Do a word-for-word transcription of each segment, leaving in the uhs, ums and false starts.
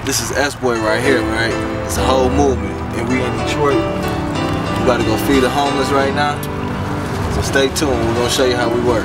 This is S-Boy right here, right? It's a whole movement, and we in Detroit. We about to go feed the homeless right now. So stay tuned. We're gonna show you how we work.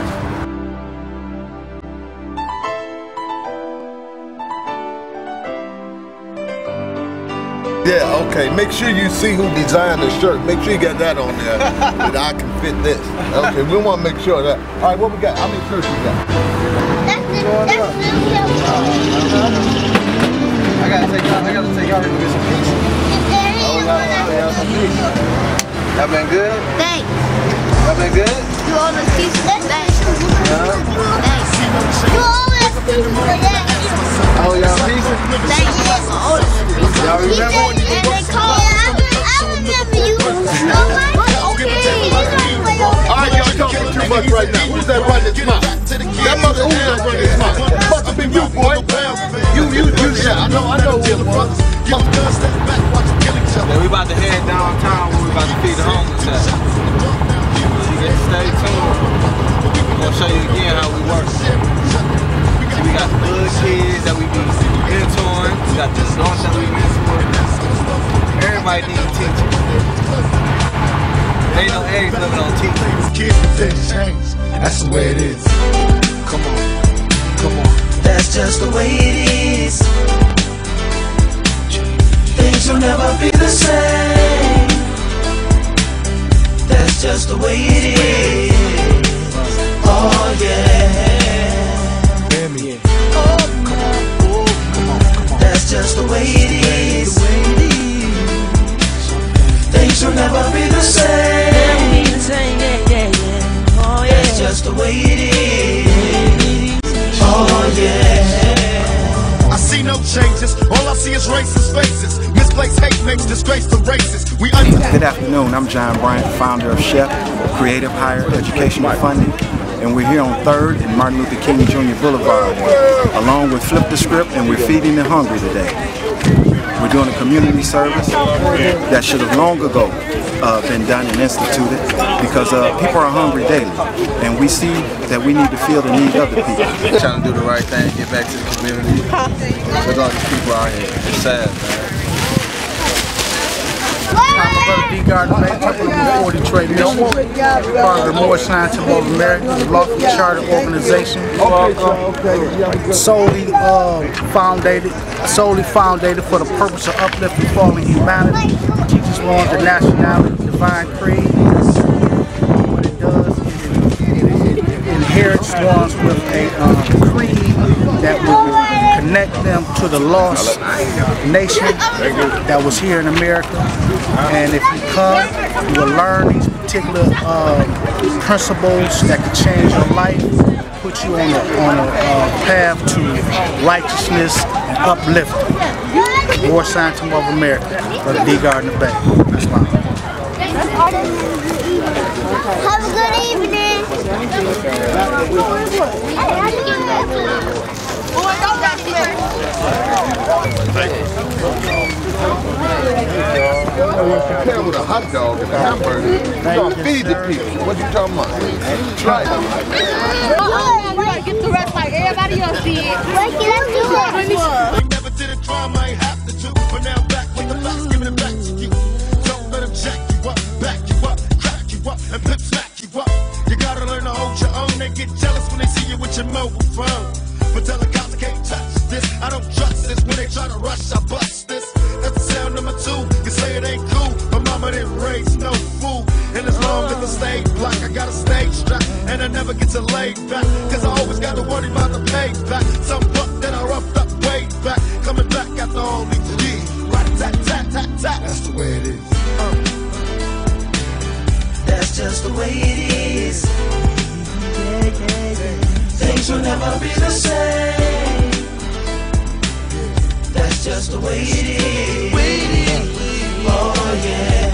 Yeah, okay. Make sure you see who designed the shirt. Make sure you got that on there that I can fit this. Okay, we want to make sure that. All right, what we got? How many shirts we got? That's the, that's the I gotta take y'all. I gotta take y'all to get some pizza. Oh, y'all some pizza. Y'all been good? Thanks. Y'all been good? You always pizza. Thanks. Thanks. You always pizza for that. Oh, y'all pizza? Thanks. Y'all remember when you and they call it, I, I remember you. Alright, y'all talking too much right now. Who's that running this mouth? That mother, who's that running this mouth? Must have been you, boy. You, you, you, yeah, I know, I know who it was. Yeah, we about to head downtown where we about to feed the homeless at. So you get to stay tuned. We're gonna show you again how we work. See, we got the good kids that we be mentoring. We got the adults that we mentor. Everybody needs teaching. Ain't no eggs living on teaching. Kids things change. That's the way it is. Come on, come on. That's just the way it is. Things will never be the same. That's just the way it is. Oh yeah. Baby. Oh, come on. Oh, come on, come on. That's just the way it is. Things will never be the same. Yeah, yeah, yeah. Oh yeah. That's just the way it is. Oh yeah. I see no changes. All I see is racist faces. Misplaced hate makes disgrace to racists. We Good afternoon. I'm John Bryant, founder of Chef, Creative Higher Educational Funding, and we're here on third and Martin Luther King Junior Boulevard, along with Flip the Script, and we're feeding the hungry today. We're doing a community service that should have long ago uh, been done and instituted, because uh, people are hungry daily, and we see that we need to feel the need of the people. We're trying to do the right thing, get back to the community. Look at all these people out here. It's sad, man. I'm Brother D. Gardner Bay, Temple of the Detroit Mission, part of the Moorshine Temple of America, a lawful charter organization, solely uh, founded, solely founded for the purpose of uplifting fallen humanity. Teaches on the nationality, divine creed. What it does is it, it, it inherits ones with a um, creed that will connect them to the lost nation that was here in America. And if you come, you will learn these particular uh, principles that can change your life, put you on a, on a uh, path to righteousness and uplifting. Moorshine Temple of America, Brother D. Gardner Bay. That's mine. Have a good evening. Compare with a hot dog and a hamburger. You gonna feed the people. What you talking about? Try it. You gotta get the rest like everybody else did. Let's do it. never did a drama, I ain't have to do. But now back with the facts, giving it back to you. Don't let them jack you up, back you up, crack you up, and pip smack you up. You gotta learn to hold your own. They get jealous when they see you with your mobile phone. But tell the cops I can't touch this. I don't trust this. When they try to rush, I bust this. That's the sound number two. You say it ain't cool, but mama didn't raise no fool. And as long as I stay black, I got a stage strap, and I never get to lay back, cause I always got to worry about the payback. Some buck that I roughed up way back, coming back after all these years. Right, tat, tat, tat, tat. That's the way it is. Uh. That's just the way it is. Things will never be the same. That's just the way it is. Oh yeah.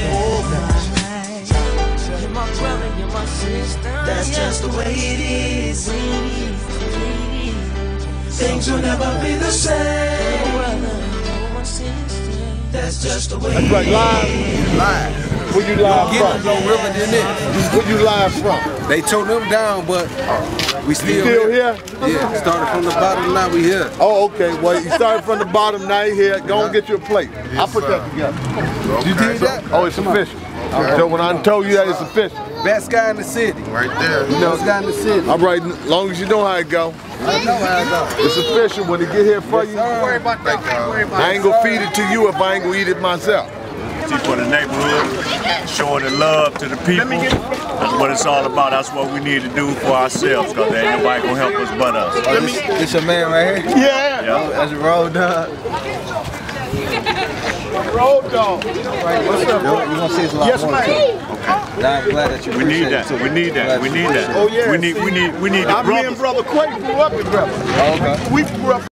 That's just the way it is. Things will never be the same. That's just the way it is. That's right, live. Live. Where you live Get from? no realer than this. Where you live from? They tore them down, but we still, You still here. here? Yeah, started from the bottom, now we here. Oh, okay. Well, you started from the bottom, now you here. Go and get your plate. I'll put that together. You did that? Oh, it's official. So when I told you that, it's official. Best guy in the city. Right there. You know, best guy in the city. All right, as long as you know how it go. I know how it goes. It's official when it get here for you. Don't worry about that. Don't worry about I ain't gonna feed it to you if I ain't gonna eat it myself. For the neighborhood, showing the love to the people. That's what it's all about. That's what we need to do for ourselves, because there ain't nobody gonna help us but us. Oh, this, this your man right here? Yeah. Yeah. That's your road dog. Road dog. What's up, bro? You gonna see us a lot Yes, more. ma'am. Okay. Now I'm glad that you We need appreciate that. it, too. We need that. We need that. Oh, yeah. We need. We need. We need the Me and brothers. brother Quay grew up together. Oh, okay. We grew up